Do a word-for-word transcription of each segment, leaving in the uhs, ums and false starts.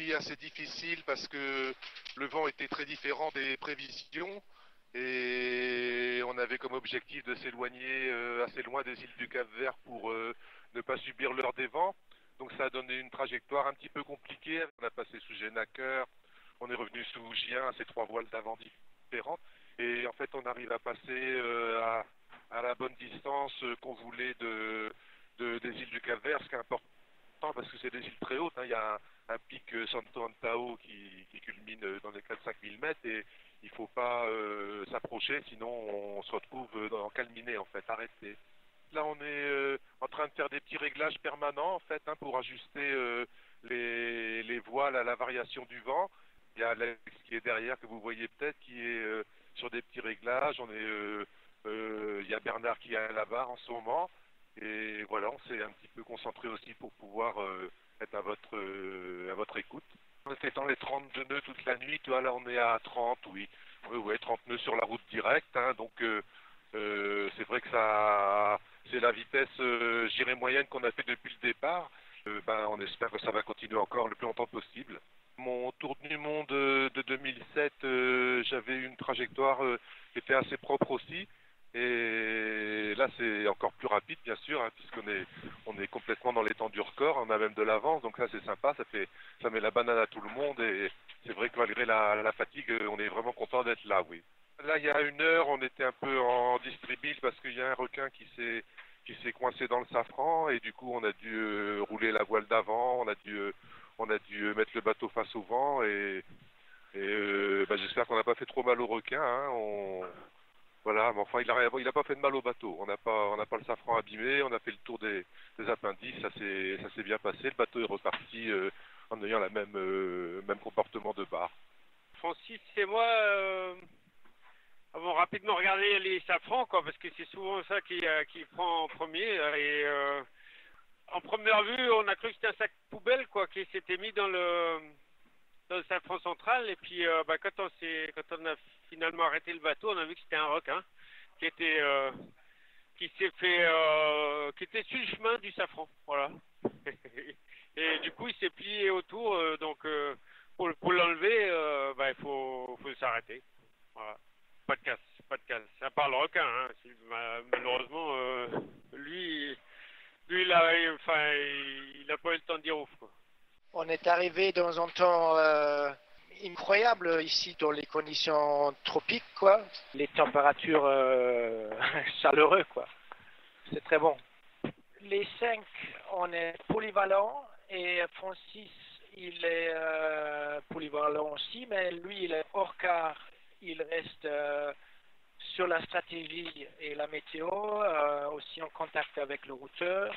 nuit assez difficile parce que le vent était très différent des prévisions et on avait comme objectif de s'éloigner euh, assez loin des îles du Cap-Vert pour euh, ne pas subir l'heure des vents. Donc ça a donné une trajectoire un petit peu compliquée. On a passé sous Genacker, on est revenu sous Gien, ces trois voiles d'avant différentes. Et en fait, on arrive à passer euh, à, à la bonne distance euh, qu'on voulait de, de- des îles du Cap-Vert, ce qui est important parce que c'est des îles très hautes, hein. Il y a un, un pic euh, Santo Antao qui, qui culmine euh, dans les quatre cinq mille mètres et il ne faut pas euh, s'approcher, sinon on se retrouve euh, dans, calminé en fait, arrêté. Là on est euh, en train de faire des petits réglages permanents en fait, hein, pour ajuster euh, les, les voiles à la variation du vent. Il y a Alex qui est derrière que vous voyez peut-être qui est euh, sur des petits réglages. On est, euh, euh, il y a Bernard qui est à la barre en ce moment. Et voilà, on s'est un petit peu concentré aussi pour pouvoir euh, être à votre, euh, à votre écoute. On était dans les trente-deux nœuds toute la nuit, toi, là on est à trente, oui. Oui, oui, trente nœuds sur la route directe, hein, donc euh, euh, c'est vrai que ça, c'est la vitesse, euh, j'irais moyenne qu'on a fait depuis le départ. Euh, ben, on espère que ça va continuer encore le plus longtemps possible. Mon tour du monde euh, de deux mille sept, euh, j'avais une trajectoire euh, qui était assez propre aussi. Et là, c'est encore plus rapide, bien sûr, hein, puisqu'on est, on est complètement dans les temps du record. On a même de l'avance, donc ça, c'est sympa. Ça fait, ça met la banane à tout le monde. Et c'est vrai que malgré la, la fatigue, on est vraiment content d'être là, oui. Là, il y a une heure, on était un peu en distribile parce qu'il y a un requin qui s'est, qui s'est coincé dans le safran et du coup, on a dû euh, rouler la voile d'avant. On a dû, euh, on a dû mettre le bateau face au vent et, et euh, bah, j'espère qu'on n'a pas fait trop mal au requin, hein. On, voilà, mais enfin, il n'a il a pas fait de mal au bateau. On n'a pas, on n'a pas le safran abîmé. On a fait le tour des, des appendices. Ça s'est, ça s'est bien passé. Le bateau est reparti euh, en ayant le même, euh, même comportement de bar. Francis et moi euh, avons rapidement regardé les safrans, quoi, parce que c'est souvent ça qui, euh, qui prend en premier. Et euh, en première vue, on a cru que c'était un sac poubelle, quoi, qui s'était mis dans le, dans le safran central. Et puis, euh, bah, quand on s'est, quand on a finalement arrêté le bateau, on a vu que c'était un requin qui était, euh, qui s'est fait, euh, qui était sur le chemin du safran, voilà. Et du coup, il s'est plié autour, euh, donc euh, pour, pour l'enlever, euh, bah, il faut, faut s'arrêter. Voilà. Pas de casse, pas de casse. À part le requin, hein. Malheureusement, euh, lui, lui, il a, enfin, il n'a pas eu le temps de dire ouf, quoi. On est arrivé dans un temps euh, incroyable ici dans les conditions tropiques, quoi. Les températures euh, chaleureuses, quoi. C'est très bon. Les cinq, on est polyvalent et Francis, il est euh, polyvalent aussi, mais lui, il est hors quart. Il reste euh, sur la stratégie et la météo, euh, aussi en contact avec le routeur.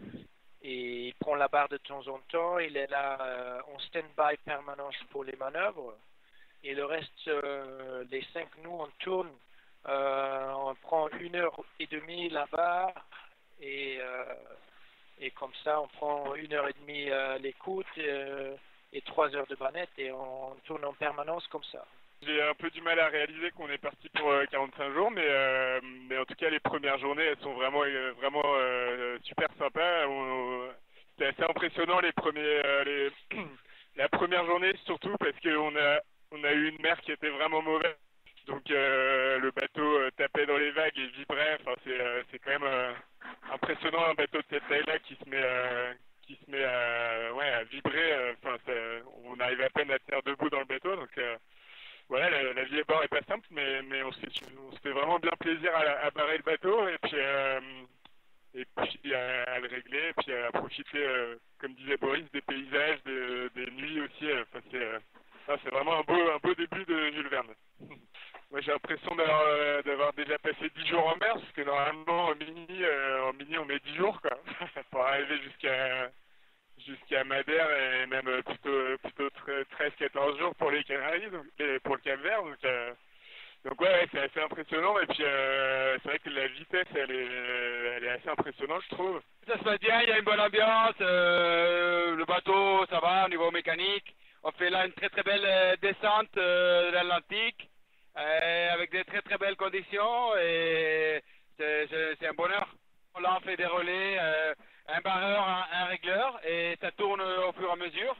Et il prend la barre de temps en temps, il est là euh, en stand-by permanence pour les manœuvres. Et le reste, euh, les cinq, nous, on tourne, euh, on prend une heure et demie là-bas, et, euh, et comme ça, on prend une heure et demie euh, l'écoute euh, et trois heures de banette, et on tourne en permanence comme ça. J'ai un peu du mal à réaliser qu'on est parti pour euh, quarante-cinq jours, mais, euh, mais en tout cas les premières journées elles sont vraiment euh, vraiment euh, super sympas. C'était assez impressionnant les premiers euh, les la première journée surtout parce qu'on a on a eu une mer qui était vraiment mauvaise, donc euh, le bateau euh, tapait dans les vagues et vibrait. Enfin c'est euh, c'est quand même euh, impressionnant un bateau de cette taille-là qui se met euh, qui se met à, ouais, à vibrer. Enfin euh, on arrive à peine à tenir debout dans le bateau, donc euh, voilà, la, la vie à bord est pas simple, mais, mais on s'est fait vraiment bien plaisir à, à barrer le bateau et puis, euh, et puis à, à le régler, et puis à profiter, euh, comme disait Boris, des paysages, de, des nuits aussi. Enfin, c'est euh, c'est vraiment un beau, un beau début de Jules Verne. Moi, j'ai l'impression d'avoir euh, d'avoir déjà passé dix jours en mer, parce que normalement, en mini, euh, en mini on met dix jours, quoi, pour arriver jusqu'à jusqu'à Madère et même plutôt plutôt treize quatorze jours pour les Canaries, donc, et pour le Cap-Vert. Donc, euh, donc ouais, ouais c'est assez impressionnant. Et puis euh, c'est vrai que la vitesse, elle est, elle est assez impressionnante, je trouve. Ça se passe bien, il y a une bonne ambiance. Euh, le bateau, ça va au niveau mécanique. On fait là une très très belle euh, descente euh, de l'Atlantique euh, avec des très très belles conditions et c'est un bonheur. Là, on fait des relais. Euh, un barreur, un, un régleur, et ça tourne au fur et à mesure.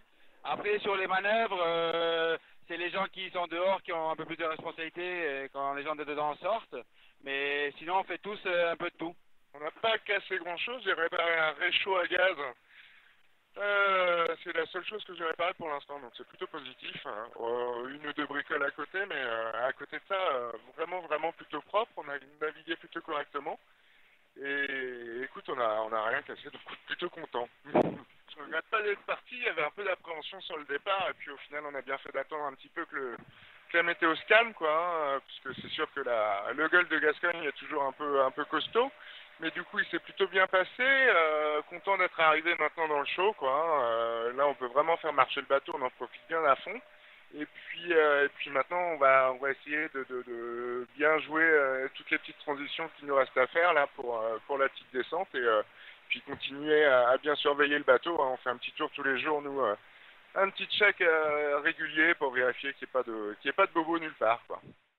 Après, sur les manœuvres, euh, c'est les gens qui sont dehors qui ont un peu plus de responsabilité quand les gens de dedans sortent. Mais sinon, on fait tous euh, un peu de tout. On n'a pas cassé grand-chose, j'ai réparé un réchaud à gaz. Euh, c'est la seule chose que j'ai réparée pour l'instant, donc c'est plutôt positif. Hein. Euh, une ou deux bricoles à côté, mais euh, à côté de ça, euh, vraiment, vraiment plutôt propre. On a navigué plutôt correctement. Et écoute, on a, on a rien cassé, donc plutôt content. Je regrette pas d'être parti, il y avait un peu d'appréhension sur le départ, et puis au final, on a bien fait d'attendre un petit peu que, le, que la météo se calme, quoi, hein, puisque c'est sûr que la, le golfe de Gascogne est toujours un peu, un peu costaud. Mais du coup, il s'est plutôt bien passé. Euh, content d'être arrivé maintenant dans le show, quoi. Hein. Euh, là, on peut vraiment faire marcher le bateau. On en profite bien à fond. Et puis, euh, et puis maintenant, on va, on va essayer de, de, de bien jouer euh, toutes les petites transitions qu'il nous reste à faire là pour, euh, pour la petite descente et euh, puis continuer à, à bien surveiller le bateau. Hein. On fait un petit tour tous les jours, nous, euh, un petit check euh, régulier pour vérifier qu'il n'y ait pas de, qu'il n'y ait pas de bobo nulle part, quoi.